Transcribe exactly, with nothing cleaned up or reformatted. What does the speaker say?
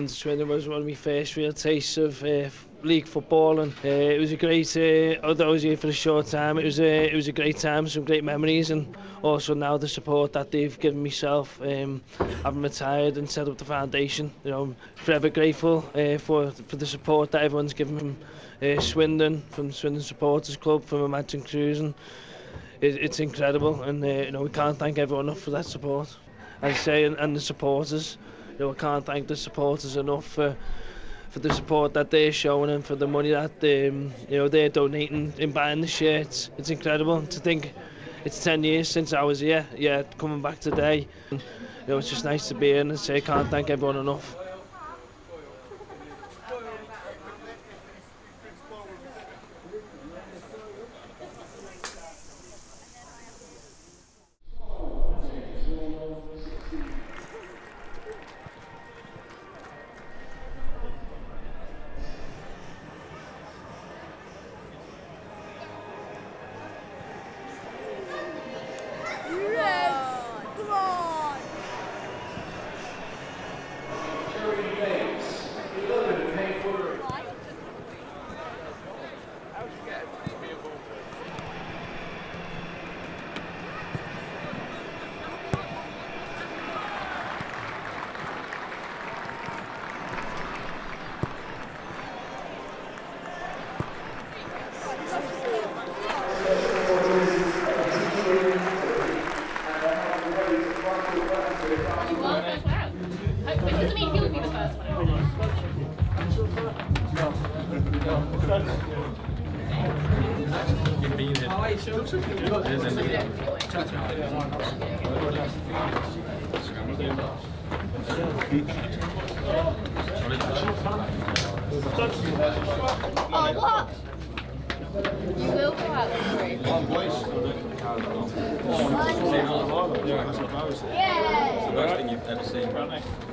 coming to Swindon was one of my first real tastes of uh, league football, and uh, it was a great. Uh, although I was here for a short time, it was a it was a great time, some great memories, and also now the support that they've given myself, um, having retired and set up the foundation. You know, I'm forever grateful uh, for for the support that everyone's given from uh, Swindon, from Swindon Supporters Club, from Imagine Cruising. It, it's incredible, and uh, you know we can't thank everyone enough for that support. As I say, and, and the supporters. You know, I can't thank the supporters enough for for the support that they're showing and for the money that they, um, you know they're donating in buying the shirts. It's incredible to think it's ten years since I was here. Yeah, coming back today. And, you know, it's just nice to be here, and I say I can't thank everyone enough. Oh, what? You will go out for free. Yeah! It's the worst thing you've ever seen.